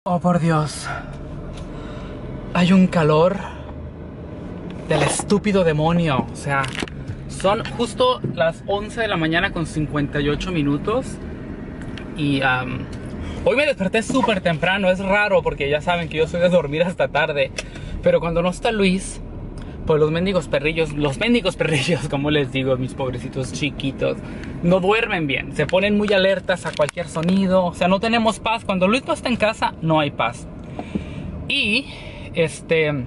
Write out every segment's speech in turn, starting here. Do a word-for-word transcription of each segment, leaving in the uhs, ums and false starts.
Oh, por Dios. Hay un calor del estúpido demonio. O sea, son justo las once de la mañana con cincuenta y ocho minutos. Y um, hoy me desperté súper temprano. Es raro porque ya saben que yo soy de dormir hasta tarde. Pero cuando no está Luis, pues los mendigos perrillos, los mendigos perrillos, como les digo, mis pobrecitos chiquitos, no duermen bien. Se ponen muy alertas a cualquier sonido. O sea, no tenemos paz. Cuando Luis no está en casa, no hay paz. Y, este...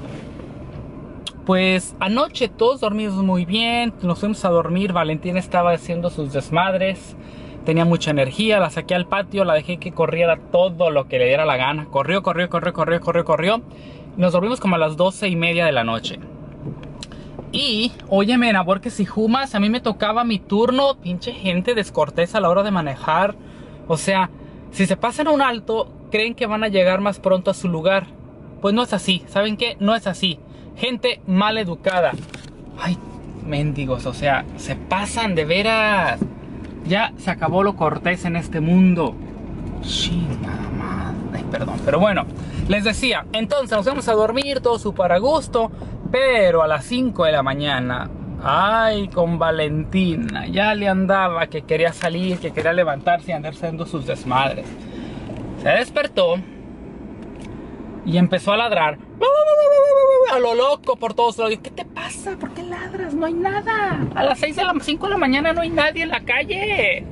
pues anoche todos dormimos muy bien. Nos fuimos a dormir. Valentina estaba haciendo sus desmadres. Tenía mucha energía. La saqué al patio. La dejé que corriera todo lo que le diera la gana. Corrió, corrió, corrió, corrió, corrió, corrió. Nos dormimos como a las doce y media de la noche. Y, óyeme, Nabor, que si Jumas, a mí me tocaba mi turno. Pinche gente descortés a la hora de manejar. O sea, si se pasan un alto, creen que van a llegar más pronto a su lugar. Pues no es así. ¿Saben qué? No es así. Gente mal educada. Ay, mendigos, o sea, se pasan de veras. Ya se acabó lo cortés en este mundo. Chingada madre. Ay, perdón, pero bueno, les decía, entonces nos vamos a dormir, todo súper a gusto. Pero a las cinco de la mañana, ay, con Valentina, ya le andaba que quería salir, que quería levantarse y andar haciendo sus desmadres. Se despertó y empezó a ladrar a lo loco por todos lados. ¿Qué te pasa? ¿Por qué ladras? No hay nada. A las seis de la cinco de la mañana no hay nadie en la calle.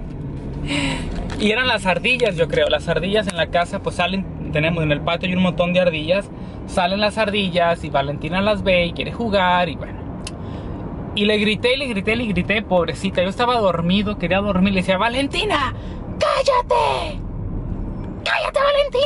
Y eran las ardillas, yo creo. Las ardillas en la casa, pues salen, tenemos en el patio hay un montón de ardillas. Salen las ardillas y Valentina las ve y quiere jugar y bueno. Y le grité, le grité, le grité, pobrecita. Yo estaba dormido, quería dormir. Le decía, Valentina, cállate. Cállate,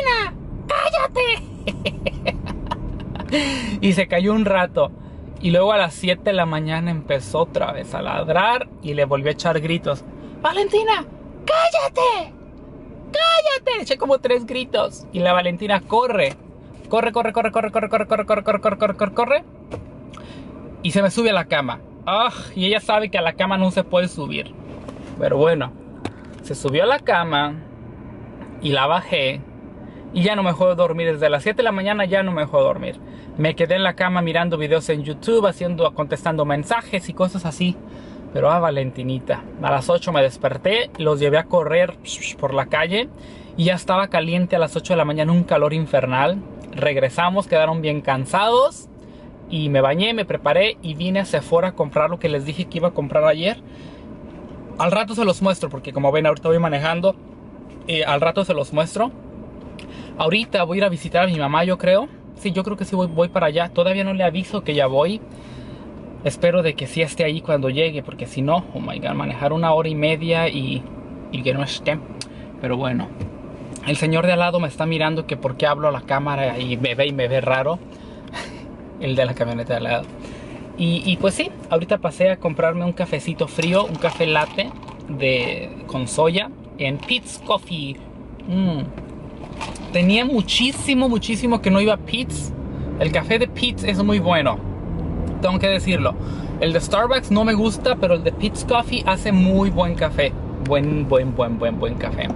Valentina. Cállate. Y se cayó un rato. Y luego a las siete de la mañana empezó otra vez a ladrar y le volvió a echar gritos. Valentina, cállate. Cállate. Le eché como tres gritos. Y la Valentina corre. Corre, corre, corre, corre, corre, corre, corre, corre, corre, corre, corre, corre, corre. Y se me sube a la cama. Ah, y ella sabe que a la cama no se puede subir. Pero bueno, se subió a la cama y la bajé. Y ya no me dejó dormir. Desde las siete de la mañana ya no me dejó dormir. Me quedé en la cama mirando videos en YouTube, haciendo, contestando mensajes y cosas así. Pero ah, Valentinita. A las ocho me desperté, los llevé a correr por la calle. Y ya estaba caliente a las ocho de la mañana, un calor infernal. Regresamos, quedaron bien cansados. Y me bañé, me preparé y vine a Sephora a comprar lo que les dije que iba a comprar ayer. Al rato se los muestro, porque como ven ahorita voy manejando. Eh, al rato se los muestro. Ahorita voy a ir a visitar a mi mamá, yo creo. Sí, yo creo que sí voy, voy para allá. Todavía no le aviso que ya voy. Espero de que sí esté ahí cuando llegue, porque si no, oh my god, manejar una hora y media y, y que no esté. Pero bueno, el señor de al lado me está mirando que por qué hablo a la cámara y me ve y me ve raro. El de la camioneta de al lado. Y, y pues sí, ahorita pasé a comprarme un cafecito frío, un café latte de, con soya en Peet's Coffee. Mm. Tenía muchísimo, muchísimo que no iba a Peet's. El café de Peet's es muy bueno, tengo que decirlo. El de Starbucks no me gusta, pero el de Peet's Coffee hace muy buen café. Buen, buen, buen, buen, buen café.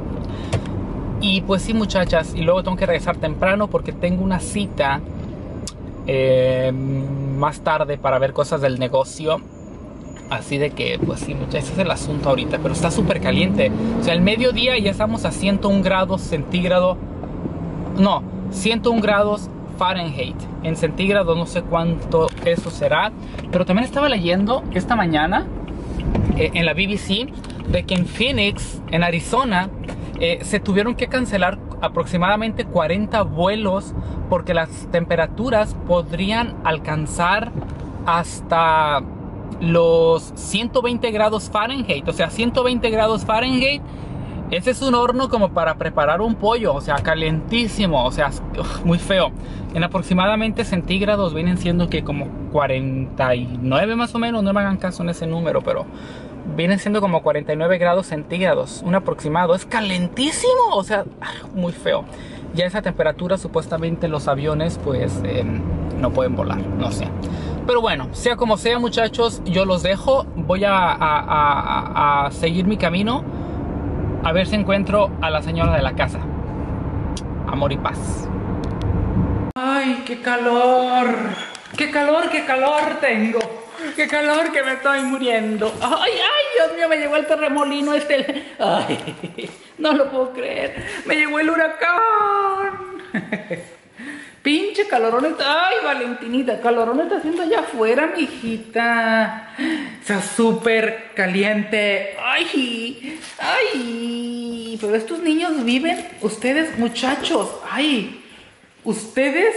Y pues sí, muchachas, y luego tengo que regresar temprano porque tengo una cita eh, más tarde para ver cosas del negocio. Así de que, pues sí, muchachas, ese es el asunto ahorita. Pero está súper caliente. O sea, el mediodía ya estamos a ciento un grados centígrados. No, ciento un grados Fahrenheit. En centígrados no sé cuánto eso será. Pero también estaba leyendo esta mañana eh, en la B B C de que en Phoenix, en Arizona, eh, se tuvieron que cancelar aproximadamente cuarenta vuelos porque las temperaturas podrían alcanzar hasta los ciento veinte grados Fahrenheit. O sea, ciento veinte grados Fahrenheit, ese es un horno como para preparar un pollo. O sea, calentísimo. O sea, uf, muy feo. En aproximadamente centígrados vienen siendo que como cuarenta y nueve más o menos. No me hagan caso en ese número, pero vienen siendo como cuarenta y nueve grados centígrados. Un aproximado. Es calentísimo. O sea, muy feo. Ya esa temperatura supuestamente los aviones pues eh, no pueden volar. No sé. Pero bueno, sea como sea, muchachos, yo los dejo. Voy a, a, a, a seguir mi camino, a ver si encuentro a la señora de la casa. amor y paz. Ay, qué calor. Qué calor, qué calor tengo. Qué calor que me estoy muriendo. Ay, ay, Dios mío, me llegó el terremolino este. Ay, no lo puedo creer. Me llegó el huracán. Pinche calorón está. Ay, Valentinita, calorón está haciendo allá afuera, mijita. Está súper caliente. Ay, ay. Pero estos niños viven. Ustedes, muchachos. Ay, ustedes.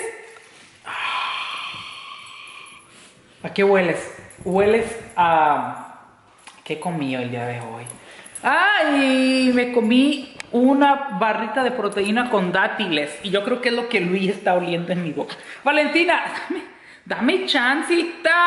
¿A qué hueles? Hueles a... ¿Qué comí el día de hoy? ¡Ay! Me comí una barrita de proteína con dátiles. Y yo creo que es lo que Luis está oliendo en mi boca. Valentina, dame, dame chancita.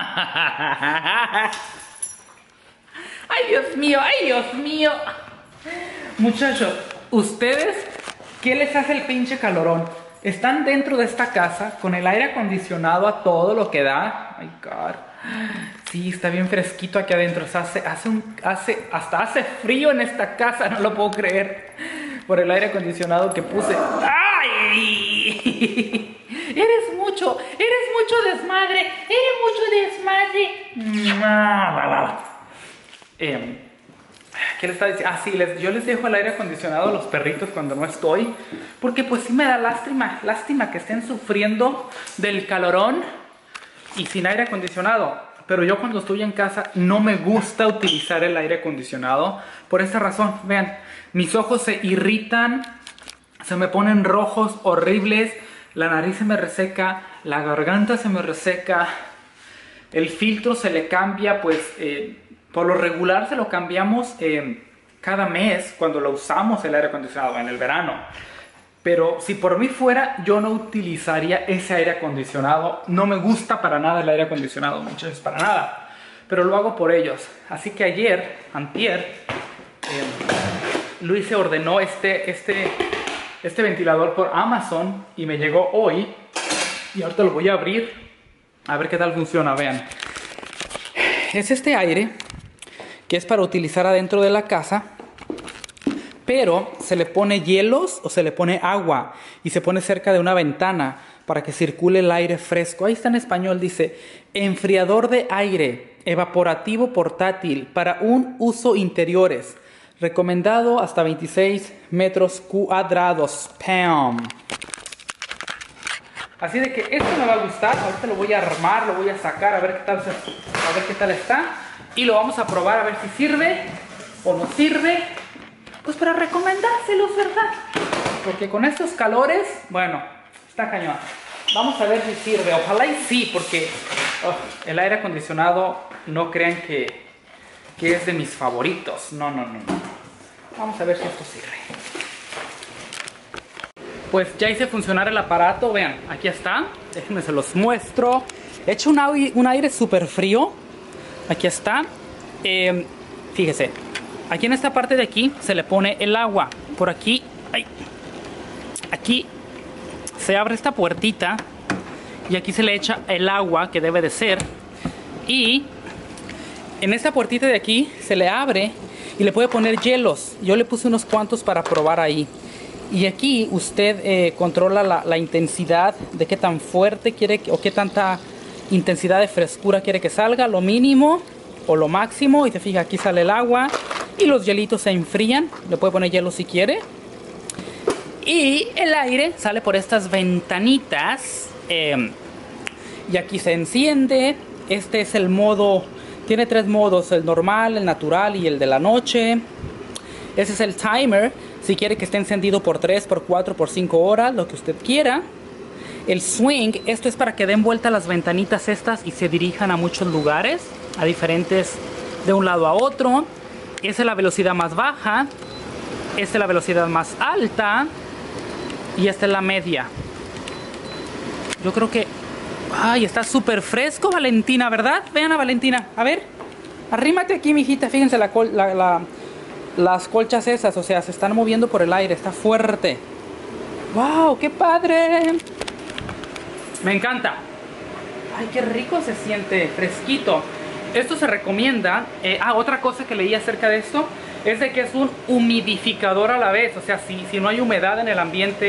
¡Ay, Dios mío! ¡Ay, Dios mío! Muchachos, ¿ustedes qué les hace el pinche calorón? Están dentro de esta casa con el aire acondicionado a todo lo que da. Ay, God. Sí, está bien fresquito aquí adentro. O sea, hace, hace un, hace, hasta hace frío en esta casa, no lo puedo creer. Por el aire acondicionado que puse. ¡Ay! Eres mucho, eres mucho desmadre, eres mucho desmadre. Eh, ¿Qué les estaba diciendo? Ah, sí, les, yo les dejo el aire acondicionado a los perritos cuando no estoy. Porque pues sí me da lástima, lástima que estén sufriendo del calorón y sin aire acondicionado. Pero yo cuando estoy en casa no me gusta utilizar el aire acondicionado. Por esta razón, vean, mis ojos se irritan, se me ponen rojos, horribles. La nariz se me reseca, la garganta se me reseca. El filtro se le cambia, pues... Eh, por lo regular se lo cambiamos eh, cada mes cuando lo usamos el aire acondicionado en el verano. Pero si por mí fuera, yo no utilizaría ese aire acondicionado. No me gusta para nada el aire acondicionado, muchachos, para nada. Pero lo hago por ellos. Así que ayer, antier, eh, Luis se ordenó este, este, este ventilador por Amazon y me llegó hoy. Y ahorita lo voy a abrir a ver qué tal funciona, vean. Es este aire que es para utilizar adentro de la casa, pero se le pone hielos o se le pone agua y se pone cerca de una ventana para que circule el aire fresco. Ahí está en español, dice, enfriador de aire, evaporativo portátil para un uso interiores, recomendado hasta veintiséis metros cuadrados. ¡Pam! Así de que esto me va a gustar. Ahorita lo voy a armar, lo voy a sacar a ver qué tal, se, a ver qué tal está. Y lo vamos a probar a ver si sirve o no sirve. Pues para recomendárselos, ¿verdad? Porque con estos calores, bueno, está cañón. Vamos a ver si sirve. Ojalá y sí, porque oh, el aire acondicionado no crean que, que es de mis favoritos. No, no, no, no. Vamos a ver si esto sirve. Pues ya hice funcionar el aparato, vean, aquí está, déjenme se los muestro. He hecho un aire, un aire súper frío, aquí está, eh, fíjese, aquí en esta parte de aquí se le pone el agua, por aquí, ay, aquí se abre esta puertita y aquí se le echa el agua que debe de ser y en esta puertita de aquí se le abre y le puede poner hielos. Yo le puse unos cuantos para probar ahí. Y aquí usted eh, controla la, la intensidad de qué tan fuerte quiere que, o qué tanta intensidad de frescura quiere que salga, lo mínimo o lo máximo. Y se fija, aquí sale el agua y los hielitos se enfrían. Le puede poner hielo si quiere. Y el aire sale por estas ventanitas eh, y aquí se enciende. Este es el modo, tiene tres modos, el normal, el natural y el de la noche. Ese es el timer. Si quiere que esté encendido por tres, por cuatro, por cinco horas, lo que usted quiera. El swing, esto es para que den vuelta las ventanitas estas y se dirijan a muchos lugares, a diferentes, de un lado a otro. Esa es la velocidad más baja. Esta es la velocidad más alta. Y esta es la media. Yo creo que... Ay, está súper fresco, Valentina, ¿verdad? Vean a Valentina. A ver, arrímate aquí, mijita. Fíjense la... la, la las colchas esas, o sea, se están moviendo por el aire, está fuerte. ¡Wow! ¡Qué padre! Me encanta. ¡Ay, qué rico se siente! Fresquito. Esto se recomienda. Eh, ah, otra cosa que leí acerca de esto es de que es un humidificador a la vez. O sea, si, si no hay humedad en el ambiente,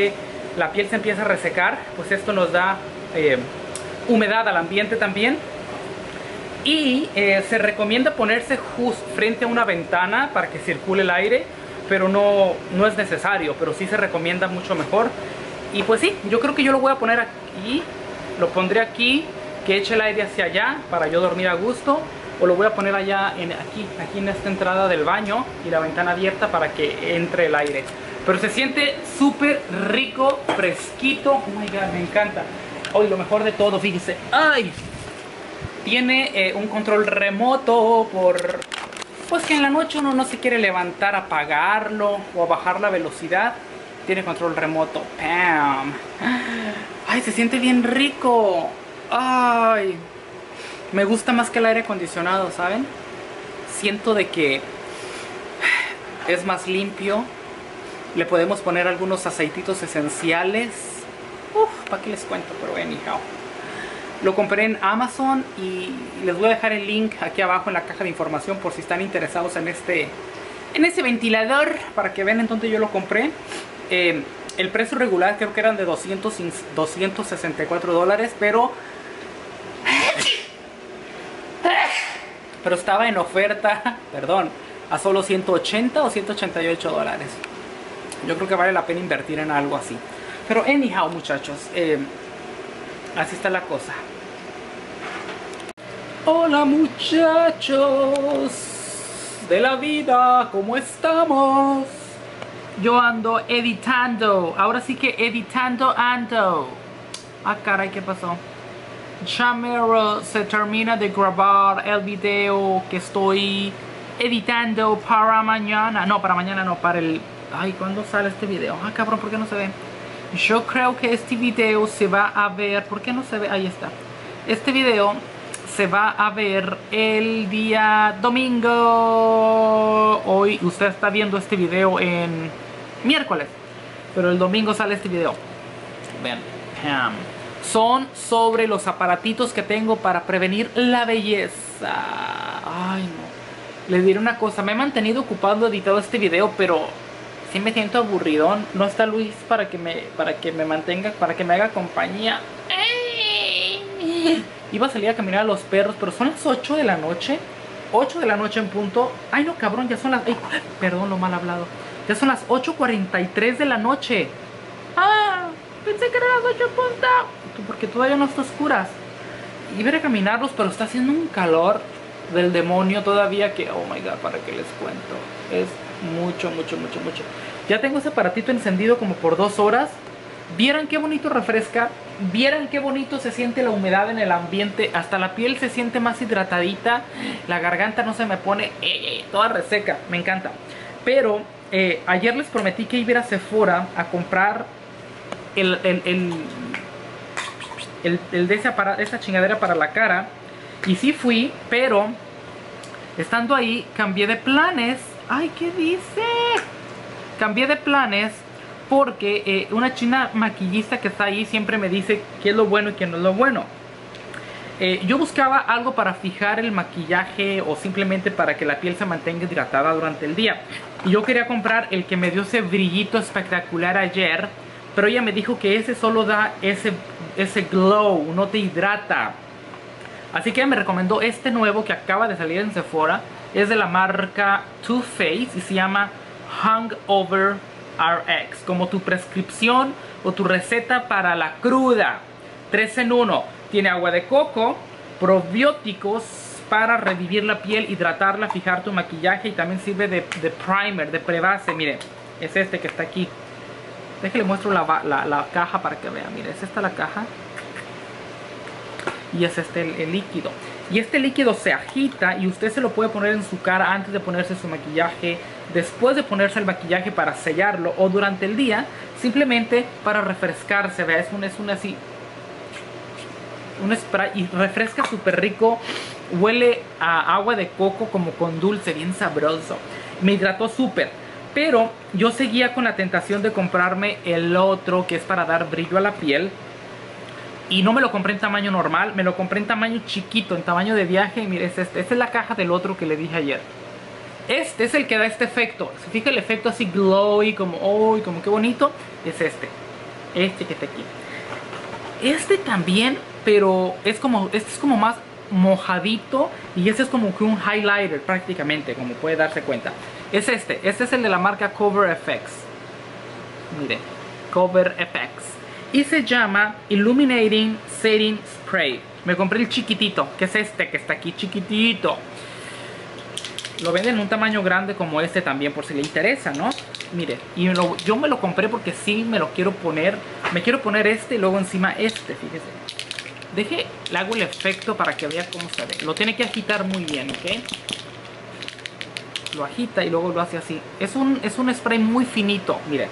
la piel se empieza a resecar, pues esto nos da eh, humedad al ambiente también. Y eh, se recomienda ponerse justo frente a una ventana para que circule el aire, pero no, no es necesario, pero sí se recomienda mucho mejor. Y pues sí, yo creo que yo lo voy a poner aquí, lo pondré aquí, que eche el aire hacia allá para yo dormir a gusto, o lo voy a poner allá en, aquí, aquí en esta entrada del baño y la ventana abierta para que entre el aire. Pero se siente súper rico, fresquito. Oh my god, me encanta. Hoy lo mejor de todo, fíjese. ¡Ay! Tiene eh, un control remoto por... Pues que en la noche uno no se quiere levantar a apagarlo o a bajar la velocidad. Tiene control remoto. ¡Pam! ¡Ay, se siente bien rico! ¡Ay! Me gusta más que el aire acondicionado, ¿saben? Siento de que es más limpio. Le podemos poner algunos aceititos esenciales. Uf, ¿para qué les cuento? Pero anyhow. Lo compré en Amazon y les voy a dejar el link aquí abajo en la caja de información por si están interesados en este, en este ventilador, para que vean en dónde yo lo compré. Eh, el precio regular creo que eran de doscientos sesenta y cuatro dólares, pero pero estaba en oferta, perdón, a solo ciento ochenta o ciento ochenta y ocho dólares. Yo creo que vale la pena invertir en algo así. Pero anyhow, muchachos, eh, así está la cosa. Hola muchachos de la vida, ¿cómo estamos? Yo ando editando, ahora sí que editando ando. Ah, caray, ¿qué pasó? Ya mero se termina de grabar el video que estoy editando para mañana. No, para mañana no, para el... Ay, ¿cuándo sale este video? Ah, cabrón, ¿por qué no se ve? Yo creo que este video se va a ver... ¿Por qué no se ve? Ahí está. Este video se va a ver el día domingo. Hoy usted está viendo este video en miércoles, pero el domingo sale este video. Vean. Pam. Son sobre los aparatitos que tengo para prevenir la belleza. Ay, no. Les diré una cosa. Me he mantenido ocupado editando este video, pero... sí me siento aburridón. No está Luis para que me para que me mantenga, para que me haga compañía. Iba a salir a caminar a los perros, pero son las ocho de la noche. ocho de la noche en punto. Ay, no, cabrón, ya son las... Ay, perdón lo mal hablado. Ya son las ocho cuarenta y tres de la noche. Ah, pensé que eran las ocho en punto. Porque todavía no está oscuras. Iba a ir a caminarlos, pero está haciendo un calor del demonio todavía que... Oh my god, para que les cuento. Es... mucho, mucho, mucho, mucho. Ya tengo ese aparatito encendido como por dos horas. Vieran qué bonito refresca. Vieran qué bonito se siente la humedad en el ambiente. Hasta la piel se siente más hidratadita. La garganta no se me pone eh, eh, toda reseca. Me encanta. Pero eh, ayer les prometí que iba a ir a Sephora a comprar el, el, el, el, el de esa, para, esa chingadera para la cara. Y sí fui, pero estando ahí cambié de planes. Ay, ¿qué dice? Cambié de planes porque eh, una china maquillista que está ahí siempre me dice qué es lo bueno y qué no es lo bueno. Eh, yo buscaba algo para fijar el maquillaje o simplemente para que la piel se mantenga hidratada durante el día. Y yo quería comprar el que me dio ese brillito espectacular ayer, pero ella me dijo que ese solo da ese, ese glow, no te hidrata. Así que ella me recomendó este nuevo que acaba de salir en Sephora. Es de la marca Too Faced y se llama Hangover R X. Como tu prescripción o tu receta para la cruda. tres en uno. Tiene agua de coco, probióticos para revivir la piel, hidratarla, fijar tu maquillaje. Y también sirve de, de primer, de prebase. Mire, es este que está aquí. Déjenle muestro la, la, la caja para que vean. Mire, es esta la caja. Y es este el, el líquido. Y este líquido se agita y usted se lo puede poner en su cara antes de ponerse su maquillaje, después de ponerse el maquillaje para sellarlo, o durante el día simplemente para refrescarse. Vea, es un, es un así, un spray y refresca súper rico. Huele a agua de coco como con dulce, bien sabroso. Me hidrató súper. Pero yo seguía con la tentación de comprarme el otro que es para dar brillo a la piel. Y no me lo compré en tamaño normal, me lo compré en tamaño chiquito, en tamaño de viaje. Y mire, es este. Esta es la caja del otro que le dije ayer. Este es el que da este efecto. Se fija el efecto así glowy, como, oh, como qué bonito. Es este. Este que está aquí. Este también, pero es como, este es como más mojadito y este es como que un highlighter prácticamente, como puede darse cuenta. Es este, este es el de la marca Cover F X. Mire, Cover F X. Y se llama Illuminating Setting Spray. Me compré el chiquitito, que es este que está aquí, chiquitito. Lo venden en un tamaño grande como este también, por si le interesa, ¿no? Mire, y me lo, yo me lo compré porque sí me lo quiero poner. Me quiero poner este y luego encima este, fíjese. Deje, le hago el efecto para que vea cómo se ve. Lo tiene que agitar muy bien, ¿ok? Lo agita y luego lo hace así. Es un, es un spray muy finito, mire.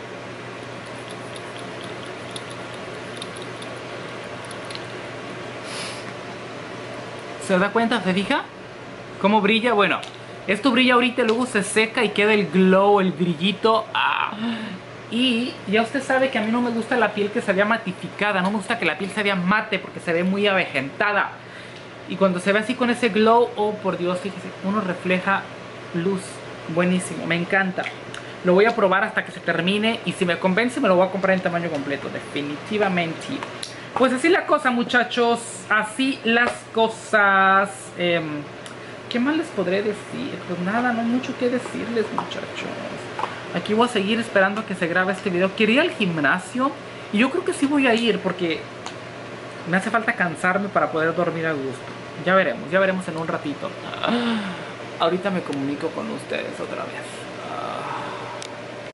¿Se da cuenta? ¿Se fija? ¿Cómo brilla? Bueno, esto brilla ahorita y luego se seca y queda el glow, el brillito. ¡Ah! Y ya usted sabe que a mí no me gusta la piel que se vea matificada. No me gusta que la piel se vea mate porque se ve muy avejentada. Y cuando se ve así con ese glow, oh por Dios, fíjese, uno refleja luz. Buenísimo, me encanta. Lo voy a probar hasta que se termine y si me convence me lo voy a comprar en tamaño completo, definitivamente. Pues así la cosa, muchachos, así las cosas. Eh, ¿Qué más les podré decir? Pues nada, no hay mucho que decirles, muchachos. Aquí voy a seguir esperando a que se grabe este video. Quería ir al gimnasio y yo creo que sí voy a ir porque me hace falta cansarme para poder dormir a gusto. Ya veremos, ya veremos en un ratito. Ahorita me comunico con ustedes otra vez.